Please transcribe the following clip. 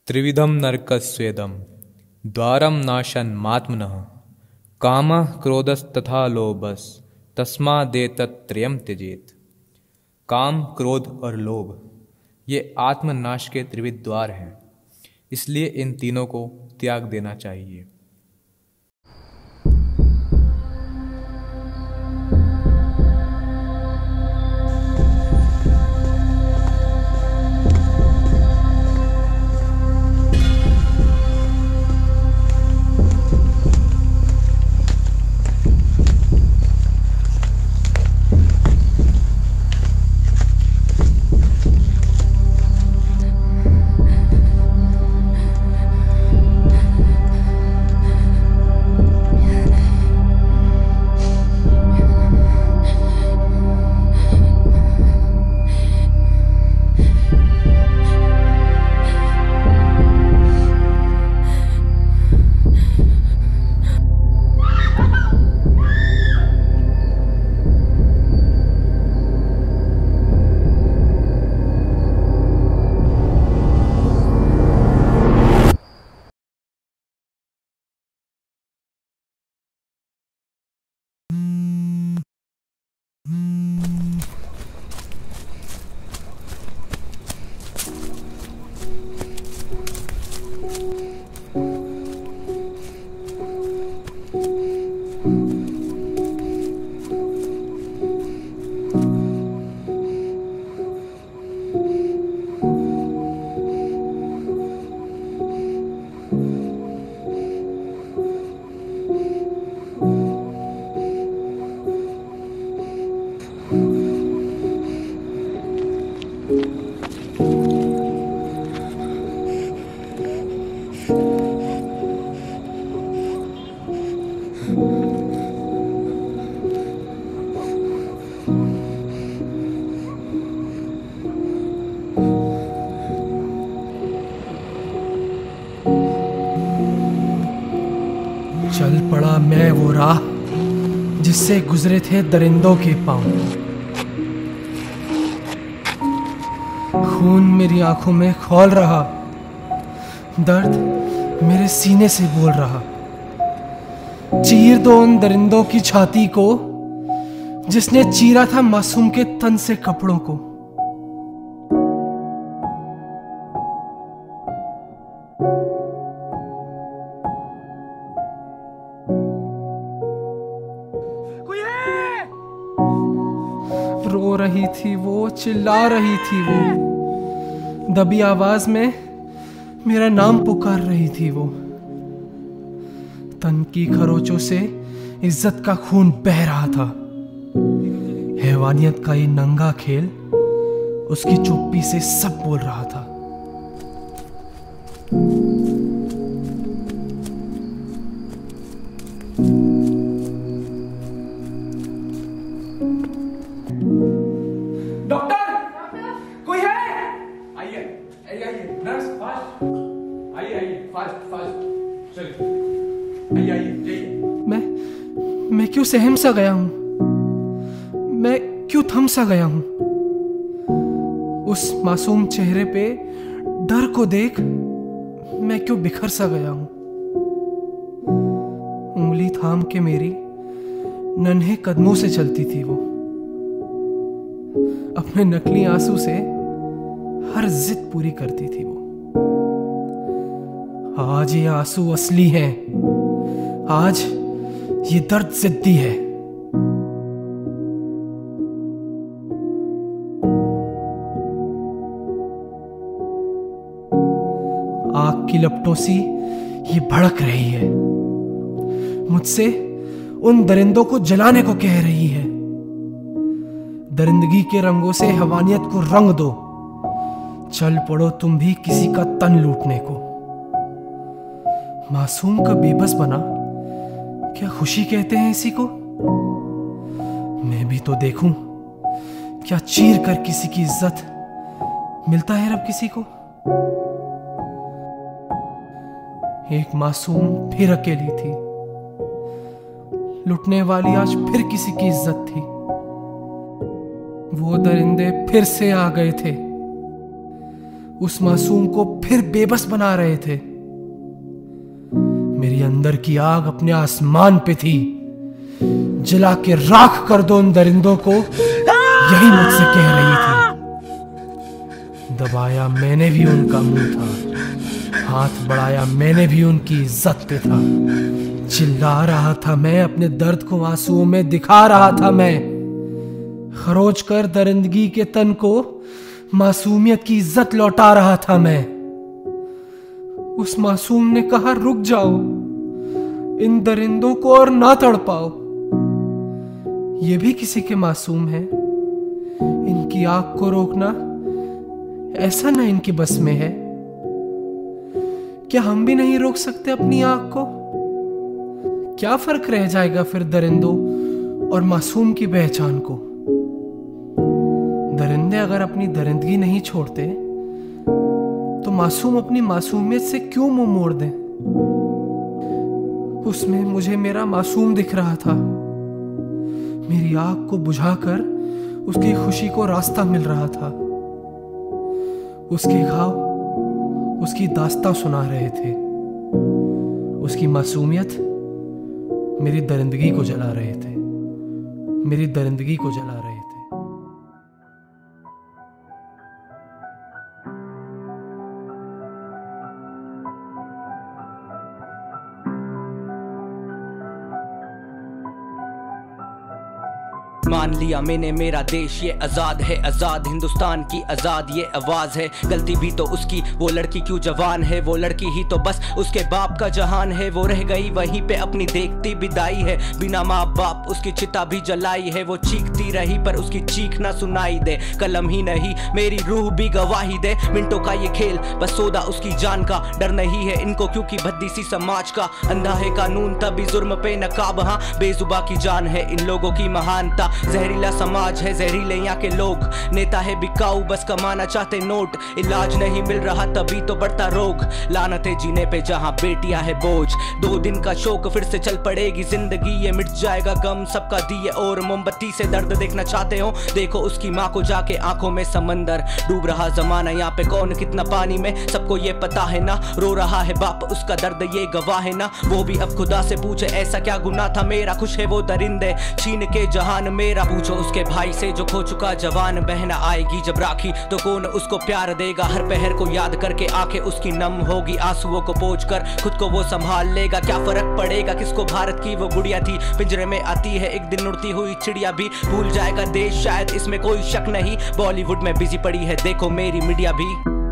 त्रिविधम नरकस्वेदम द्वारम नाशन्मात्मनः कामः क्रोधस्तथा लोभस तस्मादेतत्त्रयम् त्यजेत। काम, क्रोध और लोभ ये आत्मनाश के त्रिविध द्वार हैं, इसलिए इन तीनों को त्याग देना चाहिए। चल पड़ा मैं वो राह जिससे गुजरे थे दरिंदों के पांव। खून मेरी आंखों में खौल रहा, दर्द मेरे सीने से बोल रहा। चीर दो उन दरिंदों की छाती को जिसने चीरा था मासूम के तन से कपड़ों को। रो रही थी वो, चिल्ला रही थी वो, दबी आवाज में मेरा नाम पुकार रही थी वो। तन की खरोचों से इज्जत का खून बह रहा था। हैवानियत का ये नंगा खेल उसकी चुप्पी से सब बोल रहा था। मैं क्यों सहम सा गया हूं? मैं क्यों थम सा गया हूं? उस मासूम चेहरे पे डर को देख मैं क्यों बिखर सा गया हूं? उंगली थाम के मेरी नन्हे कदमों से चलती थी वो। अपने नकली आंसू से हर जिद पूरी करती थी वो। आज ये आंसू असली हैं। आज ये दर्द जिद्दी है। आग की लपटों सी ये भड़क रही है। मुझसे उन दरिंदों को जलाने को कह रही है। दरिंदगी के रंगों से हैवानियत को रंग दो। चल पड़ो तुम भी किसी का तन लूटने को। मासूम का बेबस बना क्या खुशी कहते हैं इसी को? मैं भी तो देखूं क्या चीर कर किसी की इज्जत मिलता है रब किसी को। एक मासूम फिर अकेली थी। लुटने वाली आज फिर किसी की इज्जत थी। वो दरिंदे फिर से आ गए थे। उस मासूम को फिर बेबस बना रहे थे। मेरी अंदर की आग अपने आसमान पे थी। जला के राख कर दो उन दरिंदों को, यही मुझसे कह रही थी। दबाया मैंने भी उनका मुंह था, हाथ बढ़ाया मैंने भी उनकी इज्जत पे था। चिल्ला रहा था मैं, अपने दर्द को आंसुओं में दिखा रहा था मैं। खरोच कर दरिंदगी के तन को मासूमियत की इज्जत लौटा रहा था मैं। उस मासूम ने कहा, रुक जाओ, इन दरिंदों को और ना तड़पाओ। ये भी किसी के मासूम हैं। इनकी आग को रोकना ऐसा ना इनकी बस में है। क्या हम भी नहीं रोक सकते अपनी आग को? क्या फर्क रह जाएगा फिर दरिंदों और मासूम की पहचान को? दरिंदे अगर अपनी दरिंदगी नहीं छोड़ते तो मासूम अपनी मासूमियत से क्यों मुंह मोड़ दें? उसमें मुझे मेरा मासूम दिख रहा था। मेरी आग को बुझाकर उसकी खुशी को रास्ता मिल रहा था। उसके घाव उसकी दास्तां सुना रहे थे। उसकी मासूमियत मेरी दरिंदगी को जला रहे थे, मेरी दरिंदगी को जला रहे थे। मान लिया मैंने मेरा देश ये आजाद है, आजाद हिंदुस्तान की आजाद ये आवाज है। गलती भी तो उसकी, वो लड़की क्यों जवान है, वो लड़की ही तो बस उसके बाप का जहान है। वो रह गई वहीं पे अपनी देखती बिदाई है, बिना माँ बाप उसकी चिता भी जलाई है। वो चीखती रही पर उसकी चीख ना सुनाई दे, कलम ही नहीं मेरी रूह भी गवाही दे। मिनटों का ये खेल बस सौदा उसकी जान का, डर नहीं है इनको क्योंकि भद्दी सी समाज का। अंधा है कानून तभी जुर्म पे नकाब, हाँ बेजुबा की जान है इन लोगों की महानता। जहरीला समाज है, जहरीले यहाँ के लोग, नेता है बिकाऊ बस कमाना चाहते नोट। इलाज नहीं मिल रहा तभी तो बढ़ता रोग, लानत है जीने पे जहाँ बेटियां है बोझ। 2 दिन का शौक फिर से चल पड़ेगी जिंदगी, ये मिट जाएगा गम सबका दिए और मोमबत्ती से दर्द देखना चाहते हो देखो उसकी माँ को जाके, आंखों में समंदर डूब रहा जमाना। यहाँ पे कौन कितना पानी में सबको ये पता है ना, रो रहा है बाप उसका दर्द ये गवाह है ना। वो भी अब खुदा से पूछे ऐसा क्या गुनाह था मेरा, खुश है वो दरिंदे छीन के जहान मेरा। पूछो उसके भाई से जो खो चुका जवान, बहना आएगी जब राखी तो कौन उसको प्यार देगा। हर पहर को याद करके आंखें उसकी नम होगी, आंसुओं को पोंछ कर खुद को वो संभाल लेगा। क्या फर्क पड़ेगा किसको, भारत की वो गुड़िया थी, पिंजरे में आती है एक दिन उड़ती हुई चिड़िया भी। भूल जाएगा देश शायद इसमें कोई शक नहीं, बॉलीवुड में बिजी पड़ी है देखो मेरी मीडिया भी।